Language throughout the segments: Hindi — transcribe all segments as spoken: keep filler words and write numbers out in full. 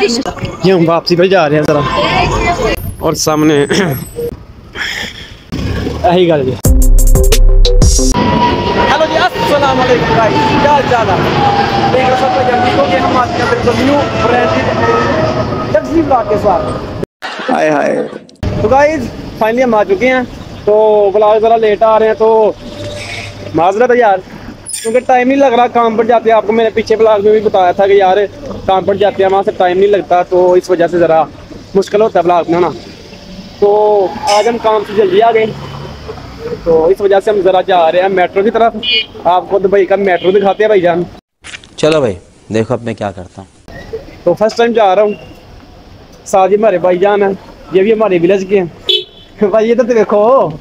ये हम वापसी पे जा रहे हैं जरा, और सामने यही गल जी। हेलो जी, अस्सलाम वालेकुम गाइस, क्या हाल चाल है? देख रहे सब जल्दी को कि हम आज के बिल्कुल न्यू ब्रांडेड टैक्सी ब्लॉग के साथ। हाय हाय। तो गाइस फाइनली हम आ चुके हैं, तो ब्लॉग ज़रा लेट आ रहे हैं तो माजरत है यार, क्योंकि टाइम नहीं लग रहा। काम पर जाते हैं, आपको मैंने पीछे ब्लॉग में भी बताया था कि यार काम पर जाते हैं वहाँ से टाइम नहीं लगता, तो इस वजह से ज़रा मुश्किल होता है ब्लॉग में ना। तो आज हम काम से जल्दी आ गए, तो इस वजह से हम ज़रा जा रहे हैं मेट्रो की तरफ। आपको दुबई का मेट्रो दिखाते हैं भाईजान। चलो भाई देखो अब मैं क्या करता हूँ। तो फर्स्ट टाइम जा रहा हूँ, साथ ही हमारे भाईजान हैं, ये भी हमारे विलेज के हैं। भाई ये तो देखो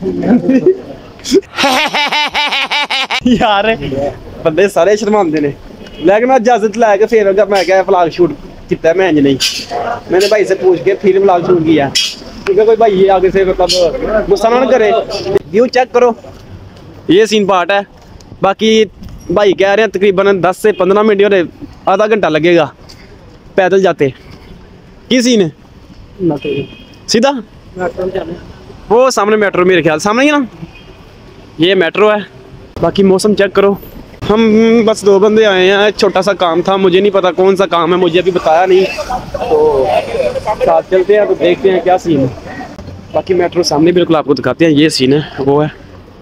यार बंदे सारे शर्मांदे ने, लेकिन मैं इजाजत लैके फिर जब मैं क्या व्लॉग शूट किया मैं इंज नहीं, मैंने भाई से पूछ के फिर व्लॉग शूट किया, क्योंकि कोई भाई ये आगे से मतलब गुस्सा ना करे। व्यू चेक करो, ये सीन पार्ट है। बाकी भाई कह रहे हैं तकरीबन दस से पंद्रह मिनट और आधा घंटा लगेगा पैदल जाते। की सीन है सीधा वो सामने मेट्रो, मेरे ख्याल सामने ही ना ये मेट्रो है। बाकी मौसम चेक करो। हम बस दो बंदे आए हैं, छोटा सा काम था, मुझे नहीं पता कौन सा काम है, मुझे अभी बताया नहीं, तो साथ चलते हैं तो देखते हैं क्या सीन है। बाकी मेट्रो सामने बिल्कुल आपको दिखाते हैं, ये सीन है वो है।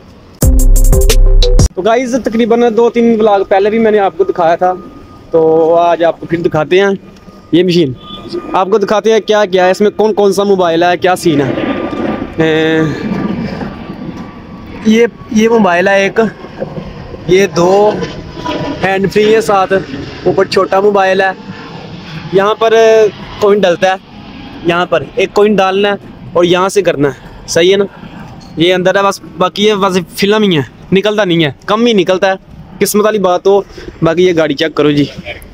तो गाइस तकरीबन दो तीन ब्लॉग पहले भी मैंने आपको दिखाया था, तो आज आपको फिर दिखाते हैं ये मशीन, आपको दिखाते हैं क्या क्या है इसमें, कौन कौन सा मोबाइल है, क्या सीन है। ए, ये ये मोबाइल है एक, ये दो हैंड फ्री है, साथ ऊपर छोटा मोबाइल है। यहाँ पर कॉइन डलता है, यहाँ पर एक कॉइन डालना है और यहाँ से करना है, सही है ना। ये अंदर है बस, बाकी ये बस फिल्म ही है, निकलता नहीं है, कम ही निकलता है, किस्मत वाली बात हो। बाकी ये गाड़ी चेक करो जी,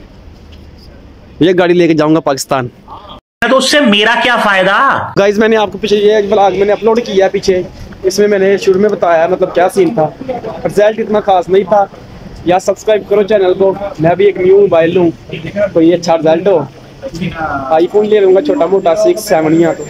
ये गाड़ी लेके जाऊंगा पाकिस्तान, तो उससे मेरा क्या फायदा। गाइस मैंने आपको पीछे ये ब्लॉग मैंने अपलोड किया है पीछे, इसमें मैंने शुरू में बताया मतलब क्या सीन था, रिजल्ट इतना खास नहीं था। या सब्सक्राइब करो चैनल को, मैं भी एक न्यू मोबाइल लूँ तो ये अच्छा रिजल्ट हो, आईफोन ले लूँगा छोटा मोटा सिक्स सेवन या तो।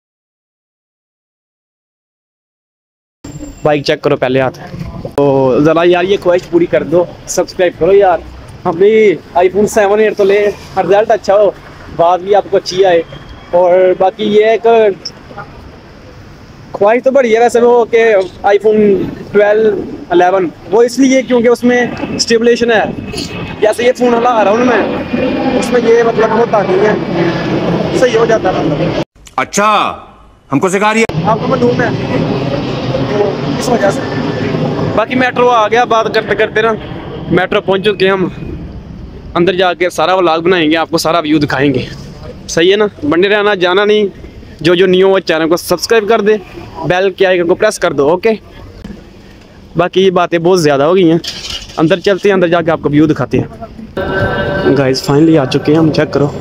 बाइक चेक करो पहले हाथ, तो ज़रा यार ये ख्वाहिश पूरी कर दो, सब्सक्राइब करो यार। हम भी आईफोन सेवन एट तो ले, रिजल्ट अच्छा हो, बात भी आपको अच्छी आए। और बाकी ये एक ख्वाहिश तो बड़ी है वैसे वो कि आईफोन ट्वेल्व अलेवन, वो इसलिए क्योंकि उसमें स्टेबलेशन है, जैसे ये फ़ोन हला रहा हूँ मैं, उसमें ये मतलब होता नहीं है, सही हो जाता है। अच्छा हमको सिखा रही है, आपको मालूम है, तो इस वजह से। बाकी मेट्रो आ गया, बात करते करते ना मेट्रो पहुँच चुके हम, अंदर जाके सारा व्लॉग बनाएंगे, आपको सारा व्यू दिखाएंगे, सही है ना। बने रहना, जाना नहीं। जो जो न्यू हो चैनल को सब्सक्राइब कर दे, बेल के आइकन को प्रेस कर दो, ओके। बाकी ये बातें बहुत ज़्यादा हो गई हैं, अंदर चलते हैं, अंदर जाके आपको व्यू दिखाते हैं। गाइस फाइनली आ चुके हैं हम, चेक करो।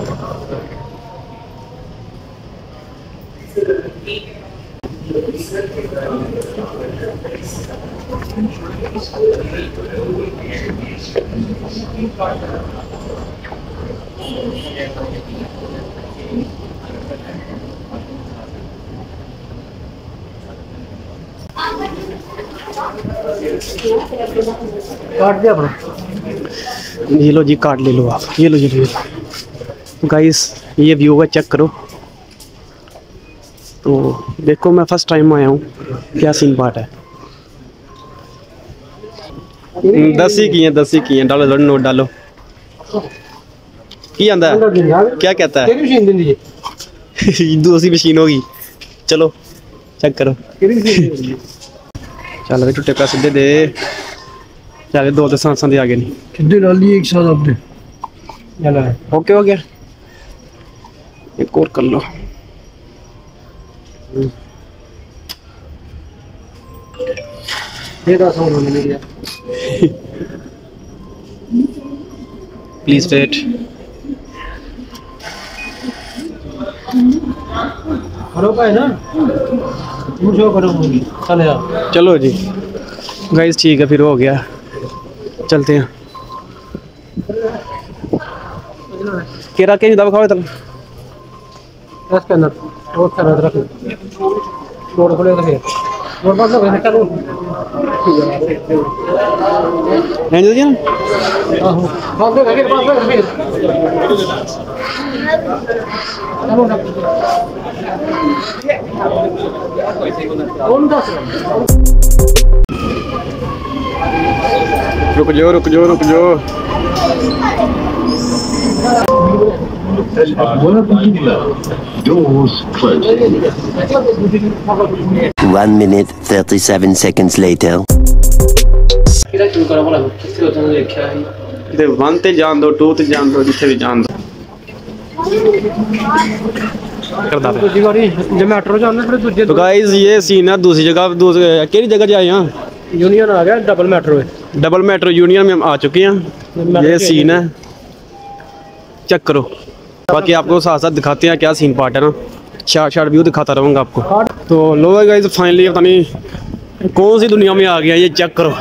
काट दिया अपना, ये लो जी काट ले लो आप, ये लो ये लो ये लो। तो गाइस ये व्यू है, चेक करो। तो देखो मैं फर्स्ट टाइम आया हूँ, क्या सीन पार्ट है। दस ही की हैं, दस ही की हैं, डालो डालो नोट डालो। की आंदा है क्या कहता है, दूसरी मशीन होगी, चलो चेक करो। चल भाई टुटे पैसे दे दे, चल दो तो सांसां दे आगे नहीं कितने डाली एक साथ आपने, चलो ओके हो गया, एक और कर लो। प्लीज वेट, करो का है ना, मुझे करो चले यार, चलो जी गाइस ठीक है, फिर हो गया, चलते हैं। केरा के दवा खाओ तक इसके अंदर और कर रख छोड़ खोले तो फिर और बात ना वैसे करो एंजल जी हां बात दे फिर बात दे फिर चलो ना कौन दस रुक जाओ रुक जाओ रुक जाओ One minute, thirty-seven seconds later. किधर शुरू करा बोला किससे होता है देखा है ਤੇ वन ਤੇ ਜਾਣ ਦੋ टू ਤੇ ਜਾਣ ਦੋ ਜਿੱਥੇ ਵੀ ਜਾਣ ਦੋ करदा पे दूसरी बारी जब मेट्रो जाना फिर दूसरे तो गाइस ये सीन है दूसरी जगह दूसरी केड़ी जगह जाए हैं यूनियन आ गया डबल मेट्रो है डबल मेट्रो यूनियन में हम आ चुके हैं ये सीन है चेक करो बाकी आपको साथ साथ दिखाते हैं क्या सीन पार्ट है ना शार्ट शार्ट व्यू दिखाता रहूँगा आपको तो लो गाइस फाइनली पता नहीं कौन सी दुनिया में आ गया ये चेक करो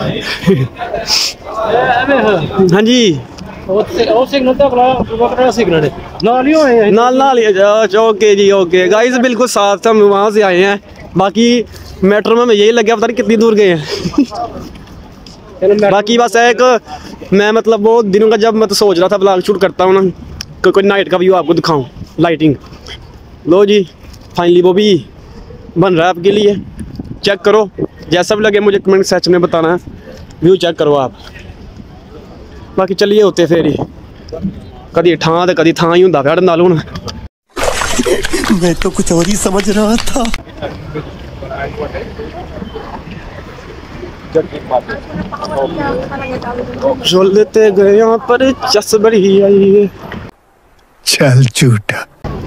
हाँ जी सिग्नल तो अगला सिग्नल है नाल ही होए नाल नाल ओके जी ओके गाइस बिल्कुल साथ हम वहाँ से आए हैं बाकी मेट्रो में यही लग गया पता नहीं कितनी दूर गए हैं बाकी बस एक मैं मतलब वो दिनों का जब मैं तो सोच रहा था ब्लॉग शूट करता हूँ ना को, कोई नाइट का व्यू आपको दिखाऊं लाइटिंग लो जी फाइनली वो भी बन रहा है आपके लिए चेक करो जैसा भी लगे मुझे कमेंट सेक्शन में बताना है व्यू चेक करो आप बाकी चलिए होते फिर ही कभी ठा तो कभी थां ही होंदा फिर नाल हुण मैं तो कुछ और ही समझ रहा था। झोलते गए यहाँ पर चस बड़ी आई है चल झूठा।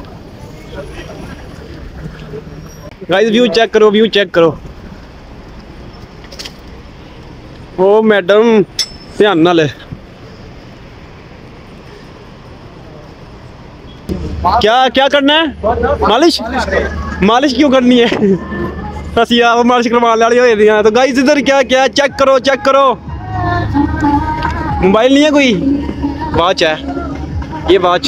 गाइस व्यू चेक करो व्यू चेक करो ओ मैडम ध्यान नाल क्या क्या करना है मालिश मालिश क्यों करनी है असि आप मालिश करवाने वाले होए दियां तो गाइस इधर क्या क्या चेक करो चेक करो मोबाइल नहीं है कोई वॉच है ये वॉच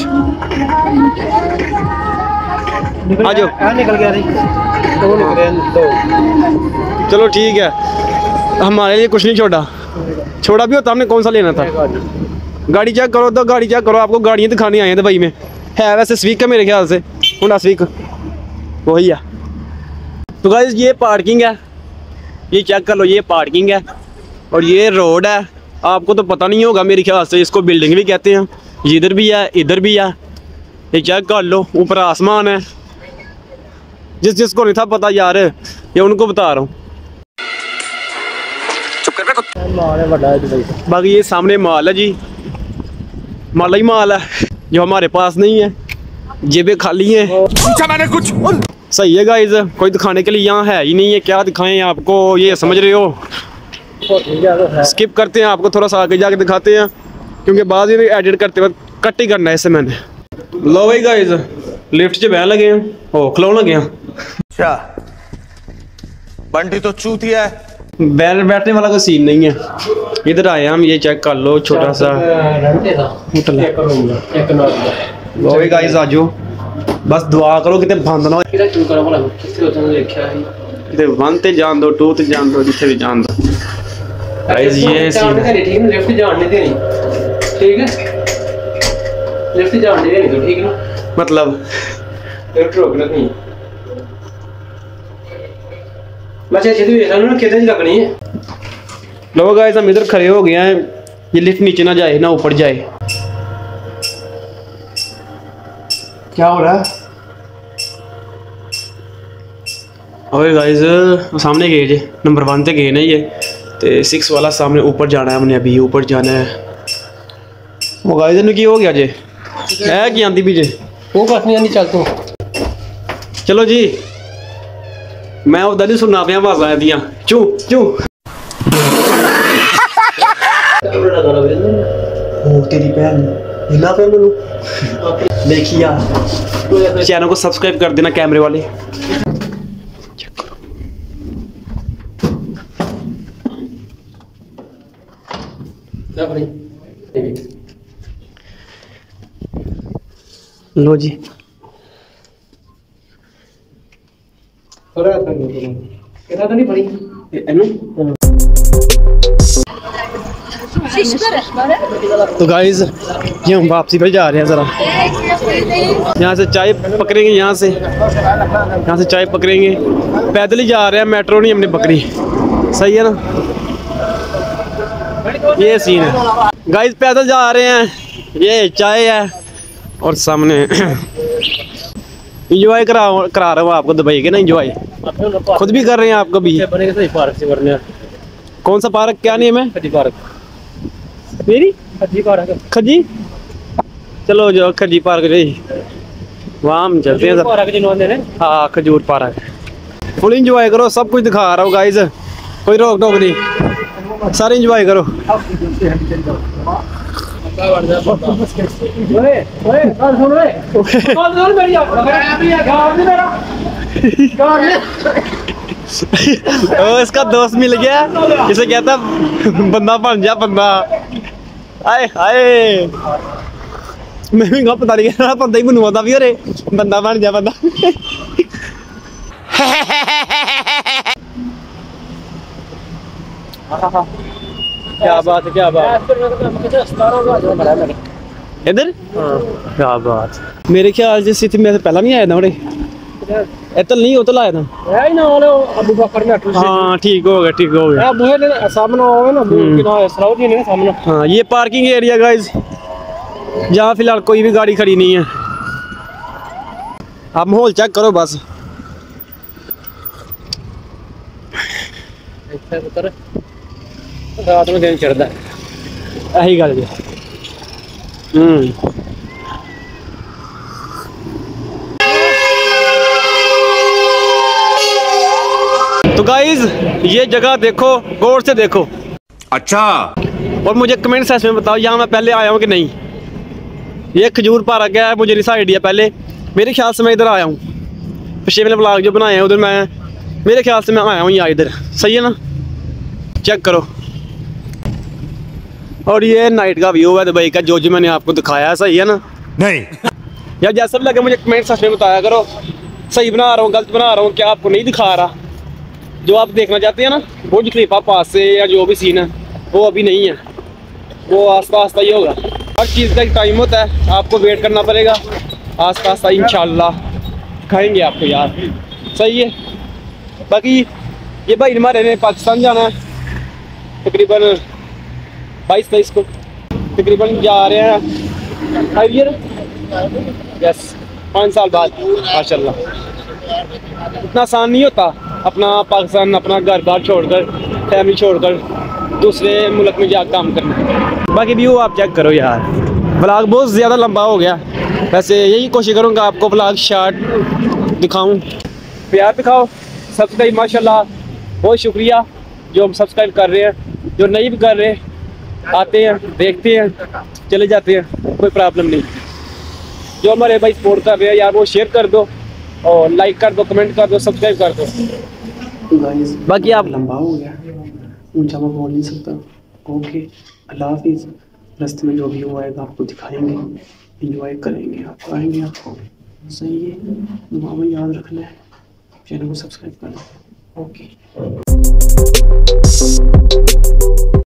आ जाओ निकल गया दो निकल दो चलो ठीक है हमारे लिए कुछ नहीं छोड़ा छोड़ा भी होता हमने कौन सा लेना था गाड़ी चेक करो तो गाड़ी चेक करो आपको गाड़ियाँ दिखाने आए हैं दुबई में है वैसे स्वीक है मेरे ख्याल से होंडा स्वीक वही है तो गाइस ये पार्किंग है ये चेक कर लो ये पार्किंग है और ये रोड है आपको तो पता नहीं होगा मेरे ख्याल से इसको बिल्डिंग भी कहते हैं इधर भी है इधर भी है ये चेक कर लो ऊपर आसमान है जिस जिसको नहीं था पता यार ये उनको बता रहा हूँ बाकी ये सामने माल है जी माल ही माल है जो हमारे पास नहीं है जेबें खाली हैं पूछा मैंने कुछ सही है गाइस कोई दिखाने के लिए यहाँ है ही नहीं है क्या दिखाएं आपको ये समझ रहे हो स्किप करते हैं आपको थोड़ा सा आगे जाके दिखाते हैं क्योंकि बाद में एडिट करते वक्त कट ही करना है इससे मैंने लो भाई गाइस लिफ्ट से बहन लगे हैं ओ खिलौने लगे हैं अच्छा बंटी तो चूतिया है बैठ बैठने वाला कोई सीन नहीं है इधर आए हम ये चेक कर लो छोटा सा होटल है लो भाई गाइस आ जाओ बस दुआ करो कितने बंद ना किधर शुरू करा बोला किससे होता है देखा है ते वन ते जान दो टू ते जान दो जिथे भी जान दो गाइस ये सीन है ठीक है लेफ्ट जाने देनी ठीक है लेफ्ट जाने देनी तो ठीक है ना मतलब लेफ्ट रोकना नहीं बच्चे छेदी हुई है ना किधर लगनी है लो गाइस हम इधर खड़े हो गए हैं ये लिफ्ट नीचे ना जाए ना ऊपर जाए क्या हो रहा है ओए गाइस सामने गए जे नंबर वन ते गए ना ये ते सिक्स वाला सामने ऊपर जाना है हमने अभी ऊपर जाना है वो गाइस ने की हो गया जे है की आंदी भी जे वो बस नहीं आनी चल तू चलो जी मैं उधर ही सुनना पे आवाज़ दियां चू चू ओ तेरी बहन हिला पे मैनू देखिया चैनल को सब्सक्राइब कर देना कैमरे वाले लो जी कितना तो नहीं पड़ी तो गाइस ये हम वापसी पर जा रहे हैं ज़रा, यहाँ से चाय पकड़ेंगे, यहाँ से यहाँ से चाय पकड़ेंगे, पैदल ही जा रहे हैं, मेट्रो नहीं हमने पकड़ी। सही है ना, ये सीन है गाइस, पैदल जा रहे हैं, ये चाय है और सामने इंजॉय करा करा रहा हूँ आपको दुबई के ना, इंजॉय खुद भी कर रहे हैं, आपको भी। पार्क से करने कौन सा पार्क, क्या नेम है? खजी पार्क, मेरी खजी पार्क, खजी, चलो जो खजी पार्क गई वहाँ हम चलते हैं। पार्क जिन्होंने ने हाँ खजूर पार्क, फुल इंजॉय करो, सब कुछ दिखा रहा हूँ गाइस, कोई रोक टोक नहीं, सारे इंजॉय करो। ओ, इसका दोस्त मिल गया, इसे कहता बंदा बन जा बंदा। आए आए मैं भी पता नहीं बंदा ही बनवा था भी, अरे बंदा बन जा बंदा। क्या बात है, क्या बात इधर, क्या बात। मेरे ख्याल से स्थिति में पहला नहीं आया था, बड़े इतल नहीं उतल आया था। अबू बकर ने हाँ ठीक हो गया, ठीक हो गया। बुहे सामने होवे ना, किनारे सराउट ही नहीं सामने। हाँ ये पार्किंग एरिया गाइस, जहाँ फिलहाल कोई भी गाड़ी खड़ी नहीं है। आप माहौल चेक करो बस। रात में दिन चढ़ता है, यही गल जी। हम्म तो गाइस ये जगह देखो, गौर से देखो। अच्छा, और मुझे कमेंट सेक्शन में बताओ यहाँ मैं पहले आया हूँ कि नहीं। ये खजूर पार्क है, मुझे नहीं आइडिया, पहले मेरे ख्याल से मैं इधर आया हूँ, पिछले वाले ब्लॉग जो बनाए हैं उधर मैं, मेरे ख्याल से मैं आया हूँ यहाँ इधर। सही है ना, चेक करो। और ये नाइट का व्यू है दुबई का, जो जो मैंने आपको दिखाया है। सही है ना? नहीं यार जैसा भी लगे मुझे कमेंट सेक्शन में बताया करो, सही बना रहा हूँ गलत बना रहा हूँ, क्या आपको नहीं दिखा रहा। जो आप देखना चाहते हैं ना बुर्ज खलीफा पास से या जो भी सीन है वो अभी नहीं है, वो आस्ता आस्ता ही होगा। हर चीज़ का एक टाइम होता है, आपको वेट करना पड़ेगा, आस्ता आस्ता इंशाल्लाह दिखाएंगे आपको यार। सही है। बाकी ये भाई हमारे ने पाकिस्तान जाना है तकरीबन बाईस तेईस को, तकरीबन जा रहे हैं फाइव ईयर, यस पाँच साल बाद माशाल्लाह। इतना आसान नहीं होता अपना पाकिस्तान, अपना घर बार छोड़कर, फैमिली छोड़कर दूसरे मुल्क में जा काम करना। बाकी व्यू आप चेक करो यार। व्लॉग बहुत ज़्यादा लंबा हो गया, वैसे यही कोशिश करूँगा आपको व्लॉग शॉर्ट दिखाऊँ। प्यार दिखाओ, सब्सक्राइब माशाल्लाह, बहुत शुक्रिया जो हम सब्सक्राइब कर रहे हैं, जो नहीं भी कर रहे आते हैं देखते हैं चले जाते हैं, कोई प्रॉब्लम नहीं। जो हमारे भाई सपोर्ट कर रहे हैं यार वो शेयर कर दो और लाइक कर दो, कमेंट कर दो, सब्सक्राइब कर दो। बाकी आप लंबा हो गया, ऊंचा मैं बोल नहीं सकता। ओके अल्लाह हाफिज़। रास्ते में जो भी हुआ आएगा आपको दिखाएंगे, इंजॉय करेंगे, आप आएंगे आपको। सही है, दुआ में याद रखना है, चैनल को सब्सक्राइब करना। ओके।